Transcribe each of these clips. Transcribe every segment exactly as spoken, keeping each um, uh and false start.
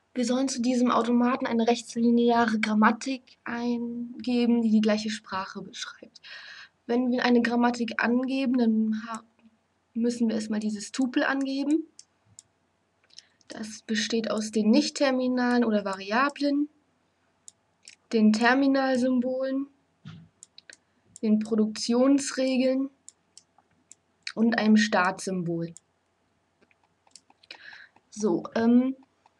Wir sollen zu diesem Automaten eine rechtslineare Grammatik eingeben, die die gleiche Sprache beschreibt. Wenn wir eine Grammatik angeben, dann müssen wir erstmal dieses Tupel angeben. Das besteht aus den Nicht-Terminalen oder Variablen, den Terminalsymbolen, den Produktionsregeln und einem Startsymbol. So, ähm,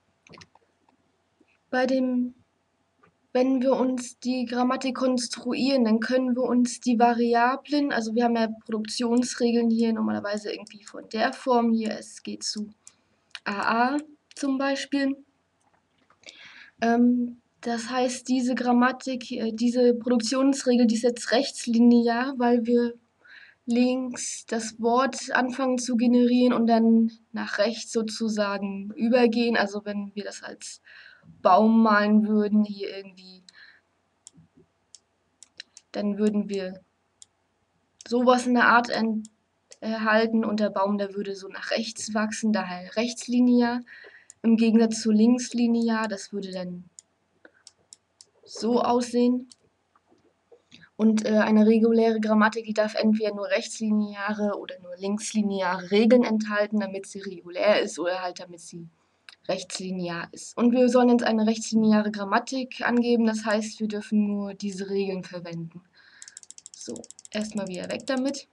bei dem, wenn wir uns die Grammatik konstruieren, dann können wir uns die Variablen, also wir haben ja Produktionsregeln hier normalerweise irgendwie von der Form hier, es geht zu A A zum Beispiel. Ähm, das heißt, diese Grammatik, äh, diese Produktionsregel, die ist jetzt rechtslinear, weil wir links das Wort anfangen zu generieren und dann nach rechts sozusagen übergehen. Also wenn wir das als Baum malen würden, hier irgendwie, dann würden wir sowas in der Art erhalten und der Baum, der würde so nach rechts wachsen, daher rechtslinear. Im Gegensatz zu linkslinear, das würde dann so aussehen. Und äh, eine reguläre Grammatik, die darf entweder nur rechtslineare oder nur linkslineare Regeln enthalten, damit sie regulär ist oder halt damit sie rechtslinear ist. Und wir sollen jetzt eine rechtslineare Grammatik angeben, das heißt, wir dürfen nur diese Regeln verwenden. So, erstmal wieder weg damit.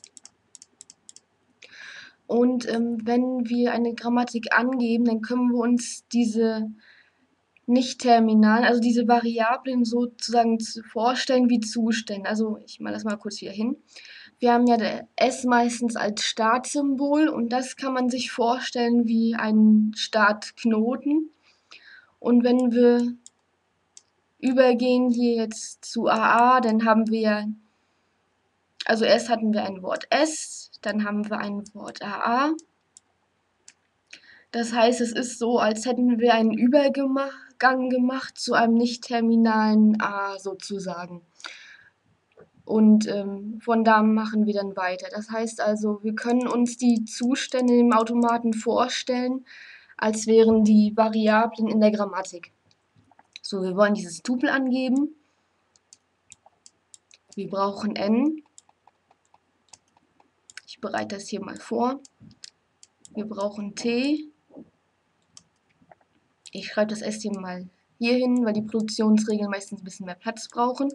Und ähm, wenn wir eine Grammatik angeben, dann können wir uns diese Nicht-Terminalen, also diese Variablen sozusagen vorstellen wie Zustände. Also ich mache das mal kurz wieder hin. Wir haben ja der S meistens als Startsymbol und das kann man sich vorstellen wie einen Startknoten. Und wenn wir übergehen hier jetzt zu A A, dann haben wir, also erst hatten wir ein Wort S, dann haben wir ein Wort A A. Das heißt, es ist so, als hätten wir einen Übergang gemacht zu einem nicht-terminalen A sozusagen. Und ähm, von da machen wir dann weiter. Das heißt also, wir können uns die Zustände im Automaten vorstellen, als wären die Variablen in der Grammatik. So, wir wollen dieses Tupel angeben. Wir brauchen n. Ich bereite das hier mal vor. Wir brauchen t. Ich schreibe das S hier mal hier hin, weil die Produktionsregeln meistens ein bisschen mehr Platz brauchen.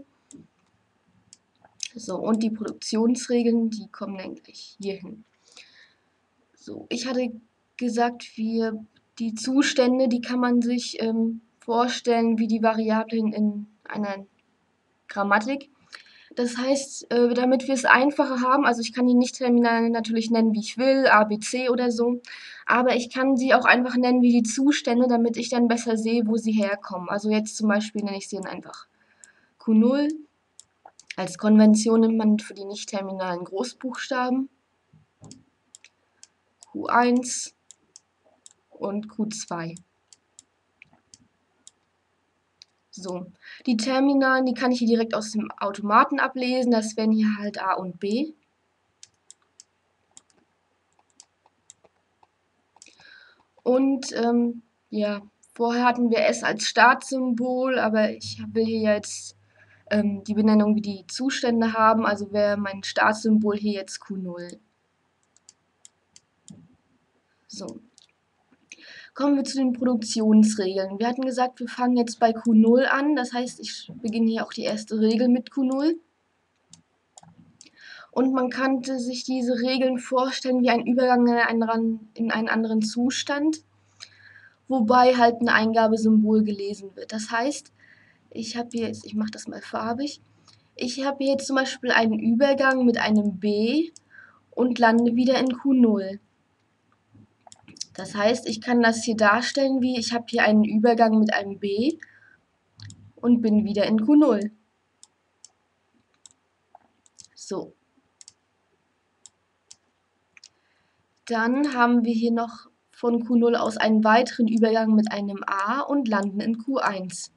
So, und die Produktionsregeln, die kommen dann gleich hier hin. So, ich hatte gesagt, wir, die Zustände, die kann man sich ähm, vorstellen wie die Variablen in einer Grammatik. Das heißt, äh, damit wir es einfacher haben, also ich kann die Nicht-Terminalen natürlich nennen, wie ich will, A, B, C oder so, aber ich kann sie auch einfach nennen wie die Zustände, damit ich dann besser sehe, wo sie herkommen. Also jetzt zum Beispiel nenne ich sie dann einfach Q null. Als Konvention nimmt man für die nicht-terminalen Großbuchstaben Q eins und Q zwei. So, die Terminalen, die kann ich hier direkt aus dem Automaten ablesen. Das wären hier halt A und B. Und ähm, ja, vorher hatten wir S als Startsymbol, aber ich will hier jetzt ähm, die Benennung wie die Zustände haben. Also wäre mein Startsymbol hier jetzt Q null. So. Kommen wir zu den Produktionsregeln. Wir hatten gesagt, wir fangen jetzt bei Q null an. Das heißt, ich beginne hier auch die erste Regel mit Q null. Und man kannte sich diese Regeln vorstellen wie ein Übergang in einen, in einen anderen Zustand, wobei halt ein Eingabesymbol gelesen wird. Das heißt, ich habe hier jetzt, ich mache das mal farbig, ich habe hier jetzt zum Beispiel einen Übergang mit einem B und lande wieder in Q null. Das heißt, ich kann das hier darstellen wie, ich habe hier einen Übergang mit einem B und bin wieder in Q null. So. Dann haben wir hier noch von Q null aus einen weiteren Übergang mit einem A und landen in Q eins.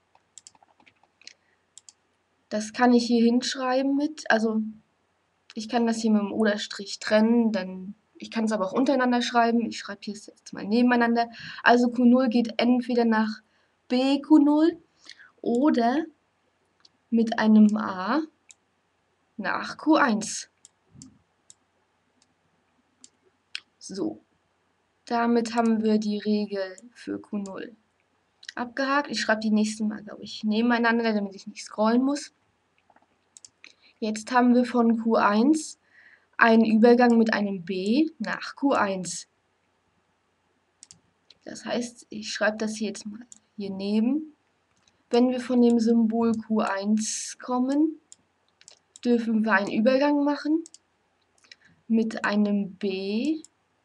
Das kann ich hier hinschreiben mit, also ich kann das hier mit dem Oder-Strich trennen, dann Ich kann es aber auch untereinander schreiben. Ich schreibe hier jetzt mal nebeneinander. Also Q null geht entweder nach B Q null oder mit einem A nach Q eins. So, damit haben wir die Regel für Q null abgehakt. Ich schreibe die nächsten Mal, glaube ich, nebeneinander, damit ich nicht scrollen muss. Jetzt haben wir von Q eins einen Übergang mit einem B nach Q eins. Das heißt, ich schreibe das hier jetzt mal hier neben. Wenn wir von dem Symbol Q eins kommen, dürfen wir einen Übergang machen mit einem B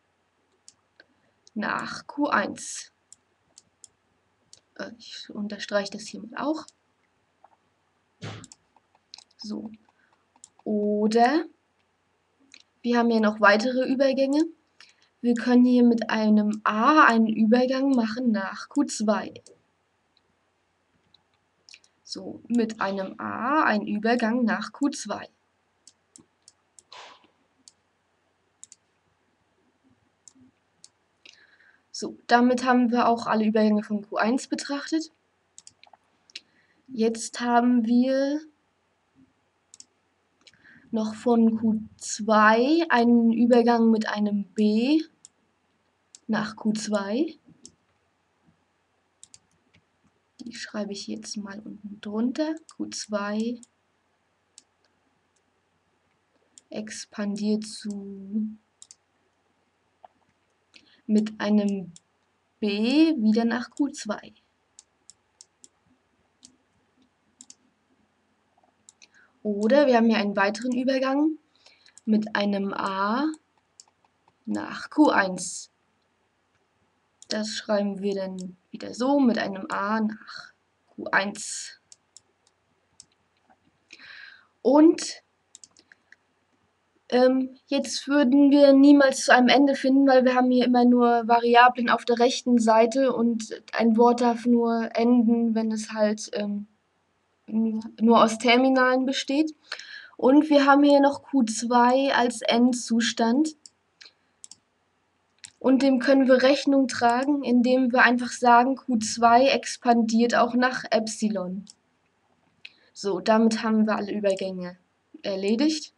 nach Q eins. Ich unterstreiche das hiermit auch. So. Oder wir haben hier noch weitere Übergänge. Wir können hier mit einem A einen Übergang machen nach Q zwei. So, mit einem A einen Übergang nach Q zwei. So, damit haben wir auch alle Übergänge von Q eins betrachtet. Jetzt haben wir noch von Q zwei einen Übergang mit einem B nach Q zwei. Die schreibe ich jetzt mal unten drunter. Q zwei expandiert zu mit einem B wieder nach Q zwei. Oder wir haben hier einen weiteren Übergang mit einem A nach Q eins. Das schreiben wir dann wieder so mit einem A nach Q eins. Und ähm, jetzt würden wir niemals zu einem Ende finden, weil wir haben hier immer nur Variablen auf der rechten Seite und ein Wort darf nur enden, wenn es halt ähm, nur aus Terminalen besteht. Und wir haben hier noch Q zwei als Endzustand. Und dem können wir Rechnung tragen, indem wir einfach sagen, Q zwei expandiert auch nach Epsilon. So, damit haben wir alle Übergänge erledigt.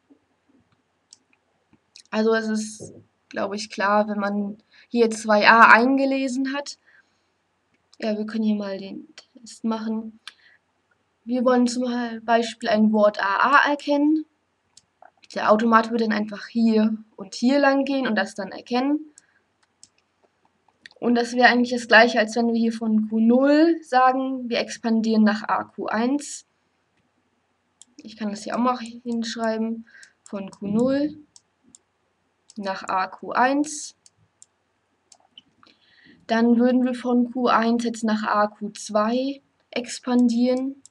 Also es ist, glaube ich, klar, wenn man hier zwei a eingelesen hat. Ja, wir können hier mal den Test machen. Wir wollen zum Beispiel ein Wort A A erkennen. Der Automat würde dann einfach hier und hier lang gehen und das dann erkennen. Und das wäre eigentlich das gleiche, als wenn wir hier von Q null sagen, wir expandieren nach A Q eins. Ich kann das hier auch mal hinschreiben. Von Q null nach A Q eins. Dann würden wir von Q eins jetzt nach A Q zwei expandieren.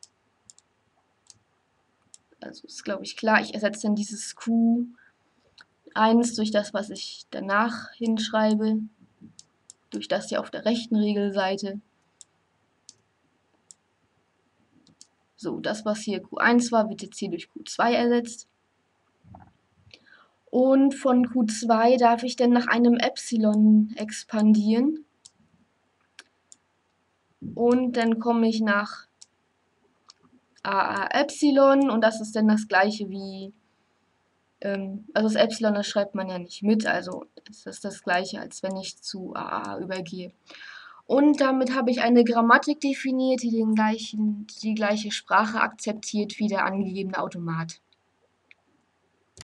Also ist, glaube ich, klar. Ich ersetze dann dieses Q eins durch das, was ich danach hinschreibe. Durch das hier auf der rechten Regelseite. So, das, was hier Q eins war, wird jetzt hier durch Q zwei ersetzt. Und von Q zwei darf ich dann nach einem Epsilon expandieren. Und dann komme ich nach A A Epsilon und das ist dann das gleiche wie, ähm, also das Epsilon, das schreibt man ja nicht mit, also ist das das gleiche, als wenn ich zu A A übergehe. Und damit habe ich eine Grammatik definiert, die den gleichen, die gleiche Sprache akzeptiert wie der angegebene Automat.